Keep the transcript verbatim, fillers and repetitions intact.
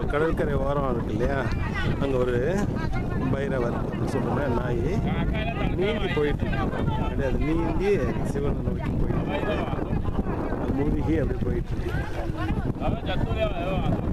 கடற்கரை ஓரம் இருக்கு இல்லையா, அங்கே ஒரு பைரவர் அப்படின்னு சொல்கிற நாய் நீந்தி போயிட்டுருக்கு. கிடையாது, நீந்தி சிவனை நோக்கி போயிட்டு மூழ்கி அப்படி போயிட்டுருக்கு.